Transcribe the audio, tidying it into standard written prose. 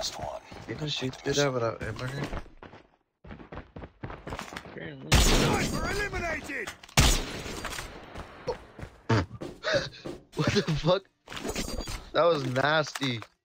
last one. You can shoot through that without ammo. Sniper eliminated! What the fuck? That was nasty.